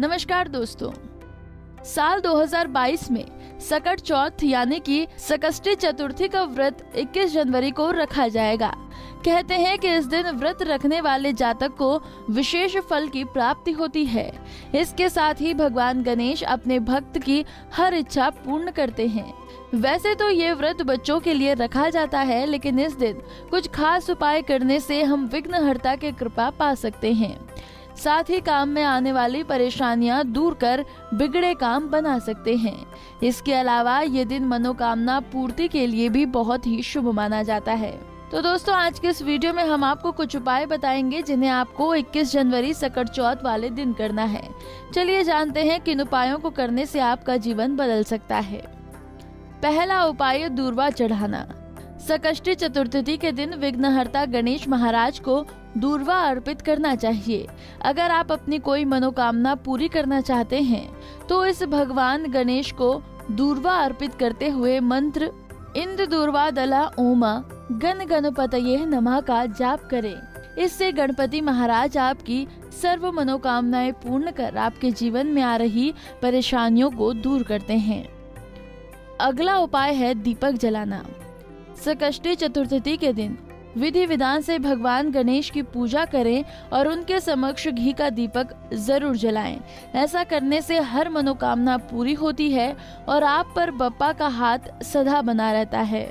नमस्कार दोस्तों, साल 2022 में सकट चौथ यानी कि संकष्टी चतुर्थी का व्रत 21 जनवरी को रखा जाएगा। कहते हैं कि इस दिन व्रत रखने वाले जातक को विशेष फल की प्राप्ति होती है। इसके साथ ही भगवान गणेश अपने भक्त की हर इच्छा पूर्ण करते हैं। वैसे तो ये व्रत बच्चों के लिए रखा जाता है, लेकिन इस दिन कुछ खास उपाय करने से हम विघ्नहर्ता की कृपा पा सकते हैं। साथ ही काम में आने वाली परेशानियां दूर कर बिगड़े काम बना सकते हैं। इसके अलावा ये दिन मनोकामना पूर्ति के लिए भी बहुत ही शुभ माना जाता है। तो दोस्तों, आज के इस वीडियो में हम आपको कुछ उपाय बताएंगे जिन्हें आपको 21 जनवरी सकट चौथ वाले दिन करना है। चलिए जानते हैं किन उपायों को करने से आपका जीवन बदल सकता है। पहला उपाय, दूर्वा चढ़ाना। संकष्टी चतुर्थी के दिन विघ्नहर्ता गणेश महाराज को दूर्वा अर्पित करना चाहिए। अगर आप अपनी कोई मनोकामना पूरी करना चाहते हैं तो इस भगवान गणेश को दूर्वा अर्पित करते हुए मंत्र इंद्र दूर्वा दला ओमा गण गणपतये नमः का जाप करें। इससे गणपति महाराज आपकी सर्व मनोकामनाएं पूर्ण कर आपके जीवन में आ रही परेशानियों को दूर करते हैं। अगला उपाय है दीपक जलाना। संकष्टी चतुर्थी के दिन विधि विधान से भगवान गणेश की पूजा करें और उनके समक्ष घी का दीपक जरूर जलाएं। ऐसा करने से हर मनोकामना पूरी होती है और आप पर बप्पा का हाथ सदा बना रहता है।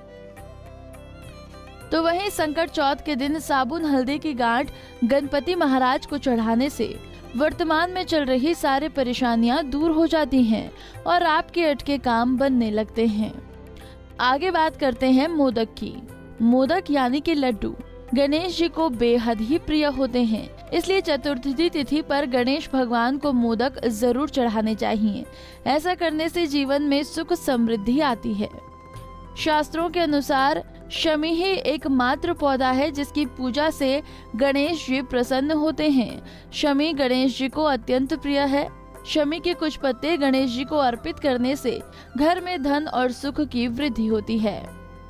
तो वहीं संकट चौथ के दिन साबुन हल्दी की गांठ गणपति महाराज को चढ़ाने से वर्तमान में चल रही सारी परेशानियां दूर हो जाती हैं और आपके अटके काम बनने लगते हैं। आगे बात करते हैं मोदक की। मोदक यानी कि लड्डू गणेश जी को बेहद ही प्रिय होते हैं, इसलिए चतुर्थी तिथि पर गणेश भगवान को मोदक जरूर चढ़ाने चाहिए। ऐसा करने से जीवन में सुख समृद्धि आती है। शास्त्रों के अनुसार शमी ही एकमात्र पौधा है जिसकी पूजा से गणेश जी प्रसन्न होते हैं। शमी गणेश जी को अत्यंत प्रिय है। शमी के कुछ पत्ते गणेश जी को अर्पित करने से घर में धन और सुख की वृद्धि होती है।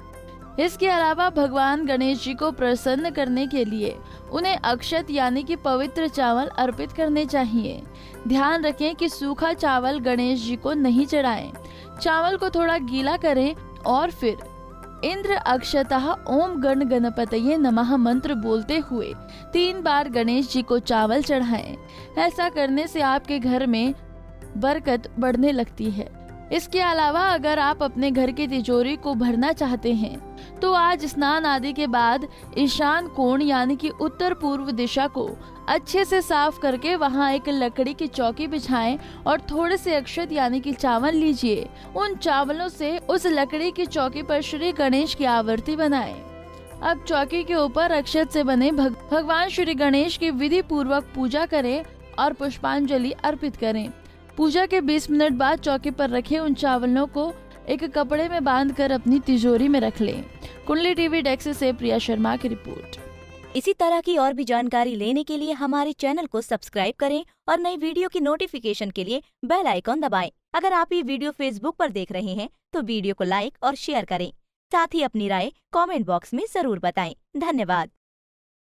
इसके अलावा भगवान गणेश जी को प्रसन्न करने के लिए उन्हें अक्षत यानी कि पवित्र चावल अर्पित करने चाहिए। ध्यान रखें कि सूखा चावल गणेश जी को नहीं चढ़ाएं। चावल को थोड़ा गीला करें और फिर इंद्र अक्षतः ओम गण गणपतये नमः मंत्र बोलते हुए 3 बार गणेश जी को चावल चढ़ाएं। ऐसा करने से आपके घर में बरकत बढ़ने लगती है। इसके अलावा अगर आप अपने घर की तिजोरी को भरना चाहते हैं तो आज स्नान आदि के बाद ईशान कोण यानी कि उत्तर पूर्व दिशा को अच्छे से साफ करके वहां एक लकड़ी की चौकी बिछाएं और थोड़े से अक्षत यानी कि चावल लीजिए। उन चावलों से उस लकड़ी की चौकी पर श्री गणेश की आवर्ती बनाएं। अब चौकी के ऊपर अक्षत से बने भगवान श्री गणेश की विधि पूर्वक पूजा करें और पुष्पांजलि अर्पित करें। पूजा के 20 मिनट बाद चौकी पर रखे उन चावलों को एक कपड़े में बांधकर अपनी तिजोरी में रख लें। कुंडली टीवी डेस्क से प्रिया शर्मा की रिपोर्ट। इसी तरह की और भी जानकारी लेने के लिए हमारे चैनल को सब्सक्राइब करें और नई वीडियो की नोटिफिकेशन के लिए बेल आइकॉन दबाएं। अगर आप ये वीडियो फेसबुक पर देख रहे हैं तो वीडियो को लाइक और शेयर करें। साथ ही अपनी राय कमेंट बॉक्स में जरूर बताएं। धन्यवाद।